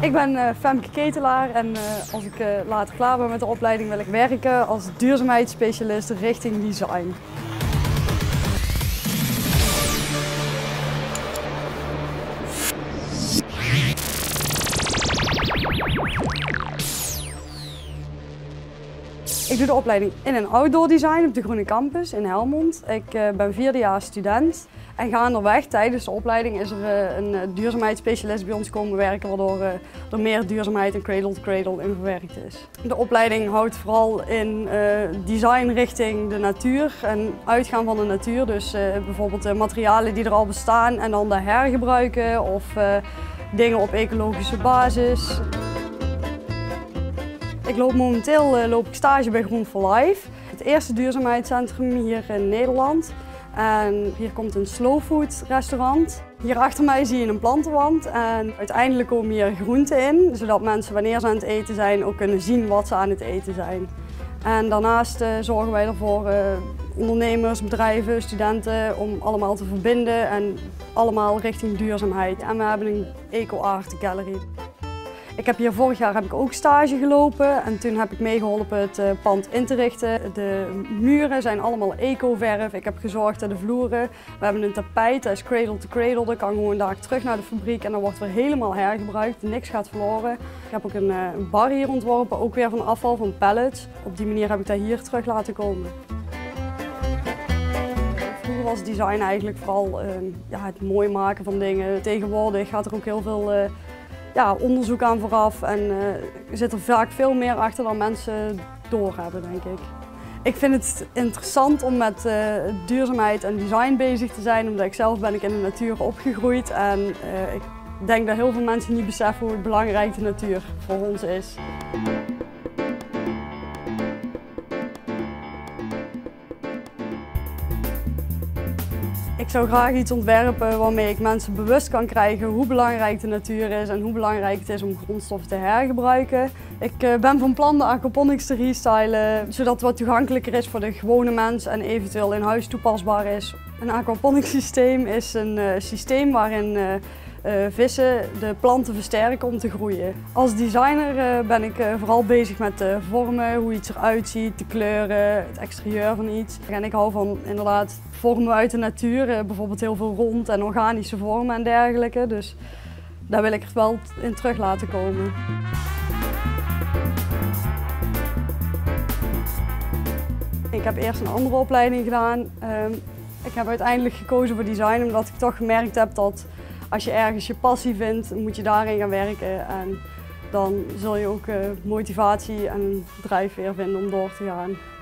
Ik ben Femke Ketelaar en als ik later klaar ben met de opleiding wil ik werken als duurzaamheidsspecialist richting design. Ik doe de opleiding in- en outdoor design op de Groene Campus in Helmond. Ik ben vierdejaars student en gaandeweg tijdens de opleiding is er een duurzaamheidsspecialist bij ons komen werken, waardoor er meer duurzaamheid en cradle-to-cradle in verwerkt is. De opleiding houdt vooral in design richting de natuur en uitgaan van de natuur. Dus bijvoorbeeld de materialen die er al bestaan en dan de hergebruiken of dingen op ecologische basis. Ik loop momenteel stage bij Groen for Life, het eerste duurzaamheidscentrum hier in Nederland. En hier komt een slow food restaurant. Hier achter mij zie je een plantenwand en uiteindelijk komen hier groenten in, zodat mensen wanneer ze aan het eten zijn ook kunnen zien wat ze aan het eten zijn. En daarnaast zorgen wij ervoor ondernemers, bedrijven, studenten om allemaal te verbinden en allemaal richting duurzaamheid. En we hebben een eco-art gallery. Vorig jaar heb ik ook stage gelopen en toen heb ik meegeholpen het pand in te richten. De muren zijn allemaal eco-verf. Ik heb gezorgd voor de vloeren. We hebben een tapijt, dat is cradle to cradle. Dat kan gewoon daar terug naar de fabriek en dan wordt weer helemaal hergebruikt. Niks gaat verloren. Ik heb ook een bar hier ontworpen, ook weer van afval, van pallets. Op die manier heb ik dat hier terug laten komen. Vroeger was design eigenlijk vooral het mooi maken van dingen. Tegenwoordig gaat er ook heel veel onderzoek aan vooraf en zit er vaak veel meer achter dan mensen doorhebben, denk ik. Ik vind het interessant om met duurzaamheid en design bezig te zijn, omdat ik zelf ben in de natuur opgegroeid en ik denk dat heel veel mensen niet beseffen hoe belangrijk de natuur voor ons is. Ik zou graag iets ontwerpen waarmee ik mensen bewust kan krijgen hoe belangrijk de natuur is en hoe belangrijk het is om grondstoffen te hergebruiken. Ik ben van plan de aquaponics te restylen, zodat het wat toegankelijker is voor de gewone mens en eventueel in huis toepasbaar is. Een aquaponics systeem is een systeem waarin vissen de planten versterken om te groeien. Als designer ben ik vooral bezig met de vormen, hoe iets eruit ziet, de kleuren, het exterieur van iets. En ik hou van inderdaad vormen uit de natuur, bijvoorbeeld heel veel rond en organische vormen en dergelijke. Dus daar wil ik er wel in terug laten komen. Ik heb eerst een andere opleiding gedaan. Ik heb uiteindelijk gekozen voor design omdat ik toch gemerkt heb dat als je ergens je passie vindt, moet je daarin gaan werken en dan zul je ook motivatie en drijfveer vinden om door te gaan.